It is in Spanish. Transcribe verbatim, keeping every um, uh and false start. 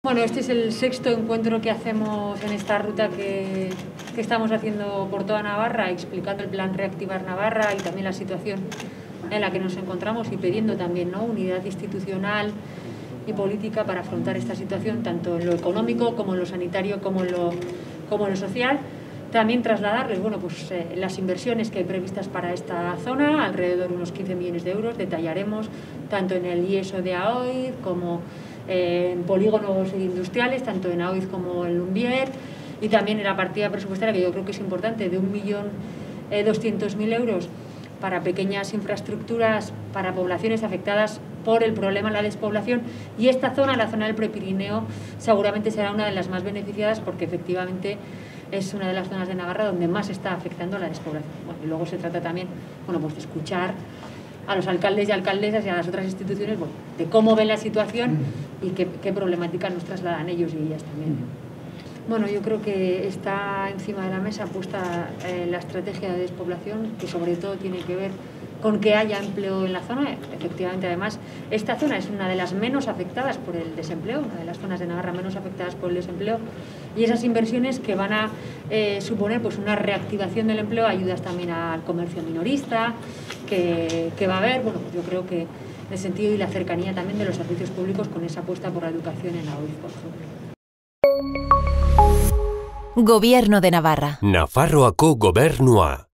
Bueno, este es el sexto encuentro que hacemos en esta ruta que, que estamos haciendo por toda Navarra, explicando el plan Reactivar Navarra y también la situación en la que nos encontramos y pidiendo también, ¿no?, unidad institucional y política para afrontar esta situación, tanto en lo económico como en lo sanitario como en lo, como en lo social. También trasladarles, bueno, pues, eh, las inversiones que hay previstas para esta zona, alrededor de unos quince millones de euros. Detallaremos tanto en el IESO de AOIZ como eh, en polígonos industriales, tanto en AOIZ como en Lumbier, y también en la partida presupuestaria, que yo creo que es importante, de un millón doscientos mil euros para pequeñas infraestructuras para poblaciones afectadas por el problema de la despoblación. Y esta zona, la zona del Prepirineo, seguramente será una de las más beneficiadas porque efectivamente es una de las zonas de Navarra donde más está afectando la despoblación. Bueno, y luego se trata también, bueno, pues de escuchar a los alcaldes y alcaldesas y a las otras instituciones, bueno, de cómo ven la situación y qué, qué problemáticas nos trasladan ellos y ellas también. Bueno, yo creo que está encima de la mesa puesta eh, la estrategia de despoblación, que sobre todo tiene que ver con que haya empleo en la zona. Efectivamente, además, esta zona es una de las menos afectadas por el desempleo, una de las zonas de Navarra menos afectadas por el desempleo, y esas inversiones que van a eh, suponer pues una reactivación del empleo, ayudas también al comercio minorista, que, que va a haber, bueno, pues yo creo que en el sentido y la cercanía también de los servicios públicos con esa apuesta por la educación en la AOIZ, por ejemplo. Gobierno de Navarra. Nafarroako gobernua.